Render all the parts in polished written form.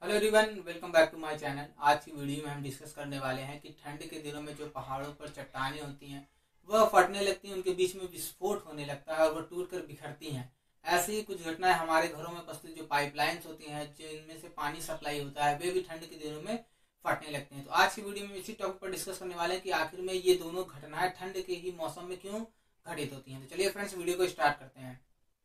Hello everyone, welcome back to my channel. आज की video में हम डिस्कस करने वाले हैं कि ठंड के दिनों में जो पहाड़ों पर चट्टानें होती हैं वह फटने लगती हैं, उनके बीच में विस्फोट होने लगता है और वह टूट कर बिखरती हैं। ऐसी ही कुछ घटनाएं हमारे घरों में उपस्थित जो पाइपलाइंस होती हैं जिनमें से पानी सप्लाई होता है वे भी ठंड के दिनों में फटने लगते हैं। तो आज की वीडियो में इसी टॉपिक पर डिस्कस करने वाले हैं कि आखिर में ये दोनों घटनाएं ठंड के ही मौसम में क्यों घटित होती हैं। तो चलिए फ्रेंड्स, वीडियो को स्टार्ट करते हैं।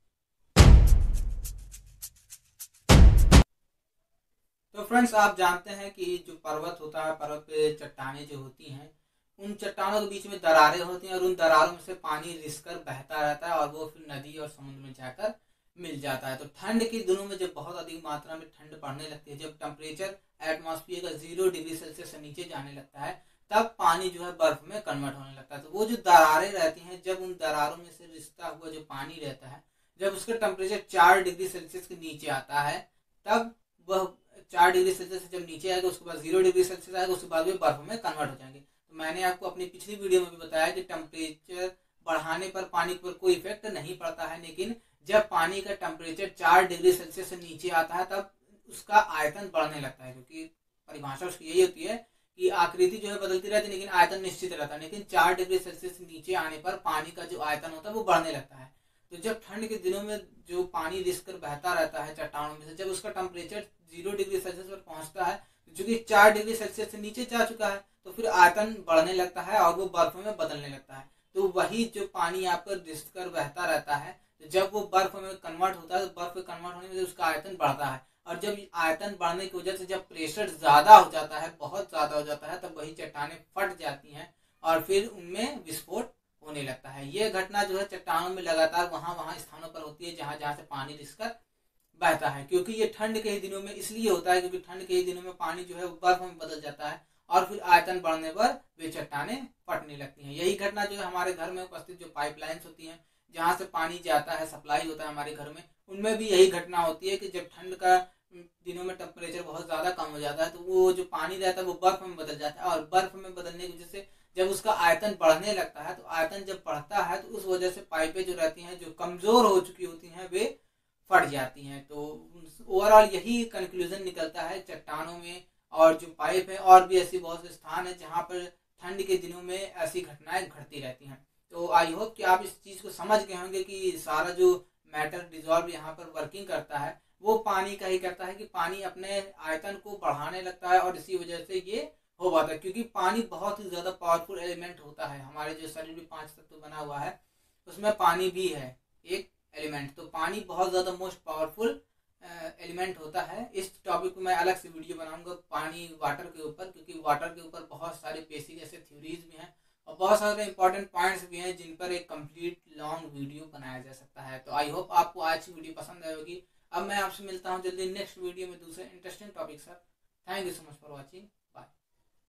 तो फ्रेंड्स, आप जानते हैं कि जो पर्वत होता है, पर्वत पे चट्टानें जो होती हैं, उन चट्टानों के बीच में दरारें होती हैं और उन दरारों में से पानी रिसकर बहता रहता है और वो फिर नदी और समुद्र में जाकर मिल जाता है। तो ठंड के दिनों में जब बहुत अधिक मात्रा में ठंड पड़ने लगती है, जब टेम्परेचर एटमॉस्फेयर का 0 डिग्री सेल्सियस से नीचे जाने लगता है, तब पानी जो है बर्फ में कन्वर्ट होने लगता है। तो वो जो दरारें रहती हैं, जब उन दरारों में से रिसता हुआ जो पानी रहता है, जब उसका टेम्परेचर 4 डिग्री सेल्सियस के नीचे आता है, तब वह 4 डिग्री सेल्सियस से जब नीचे आएगा, उसके बाद 0 डिग्री सेल्सियस आएगा, उसके बाद वे बर्फ में कन्वर्ट हो जाएंगे। तो मैंने आपको अपनी पिछली वीडियो में भी बताया कि टेम्परेचर बढ़ाने पर पानी पर कोई इफेक्ट नहीं पड़ता है, लेकिन जब पानी का टेम्परेचर 4 डिग्री सेल्सियस से नीचे आता है तब उसका आयतन बढ़ने लगता है, क्योंकि परिभाषा उसकी यही होती है कि आकृति जो है बदलती रहती है लेकिन आयतन निश्चित रहता है। लेकिन 4 डिग्री सेल्सियस से नीचे आने पर पानी का जो आयतन होता है वो बढ़ने लगता है। तो जब ठंड के दिनों में जो पानी रिस कर बहता रहता है चट्टानों में से, जब उसका टेम्परेचर 0 डिग्री सेल्सियस पर पहुंचता है, जो कि 4 डिग्री सेल्सियस से नीचे जा चुका है, तो फिर आयतन बढ़ने लगता है और वो बर्फ में बदलने लगता है। तो वही जो पानी आपका रिस कर बहता रहता है, तो जब वो बर्फ में कन्वर्ट होता है, तो बर्फ में कन्वर्ट होने में उसका आयतन बढ़ता है, और जब आयतन बढ़ने की वजह से जब प्रेशर ज्यादा हो जाता है, बहुत ज्यादा हो जाता है, तब वही चट्टानें फट जाती हैं और फिर उनमें विस्फोट होने लगता है। यह घटना जो है चट्टानों में लगातार वहां स्थानों पर होती है जहां जहां से पानी रिसकर बहता है, क्योंकि ये ठंड के ही दिनों में इसलिए होता है क्योंकि ठंड के ही दिनों में पानी जो है वो बर्फ में बदल जाता है और फिर आयतन बढ़ने पर वे चट्टानें फटने लगती हैं। यही घटना जो है हमारे घर में उपस्थित जो पाइपलाइंस होती हैं जहां से पानी जाता है, सप्लाई होता है हमारे घर में, उनमें भी यही घटना होती है कि जब ठंड का दिनों में टेम्परेचर बहुत ज्यादा कम हो जाता है तो वो जो पानी रहता है वो बर्फ में बदल जाता है, और बर्फ में बदलने की वजह से जब उसका आयतन बढ़ने लगता है, तो आयतन जब बढ़ता है तो उस वजह से पाइपें जो रहती हैं, जो कमजोर हो चुकी होती हैं, वे फट जाती हैं। तो ओवरऑल यही कंक्लूजन निकलता है चट्टानों में और जो पाइप है, और भी ऐसी बहुत से स्थान है जहाँ पर ठंड के दिनों में ऐसी घटनाएं घटती रहती हैं। तो आई होप कि आप इस चीज को समझ गए होंगे कि सारा जो मैटर डिजॉल्व यहाँ पर वर्किंग करता है वो पानी का ही करता है, कि पानी अपने आयतन को बढ़ाने लगता है और इसी वजह से ये हो पाता है, क्योंकि पानी बहुत ही ज्यादा पावरफुल एलिमेंट होता है। हमारे जो शरीर में 5 तत्व बना हुआ है उसमें पानी भी है एक एलिमेंट। तो पानी बहुत ज्यादा मोस्ट पावरफुल एलिमेंट होता है। इस टॉपिक को मैं अलग से वीडियो बनाऊंगा पानी वाटर के ऊपर, क्योंकि वाटर के ऊपर बहुत सारे बेसिक ऐसे थ्योरीज भी हैं और बहुत सारे इंपॉर्टेंट पॉइंट्स भी हैं जिन पर एक कंप्लीट लॉन्ग वीडियो बनाया जा सकता है। तो आई होप आपको आज की वीडियो पसंद आई होगी। अब मैं आपसे मिलता हूँ जल्दी नेक्स्ट वीडियो में दूसरे interesting topic sir. Thank you so much for watching.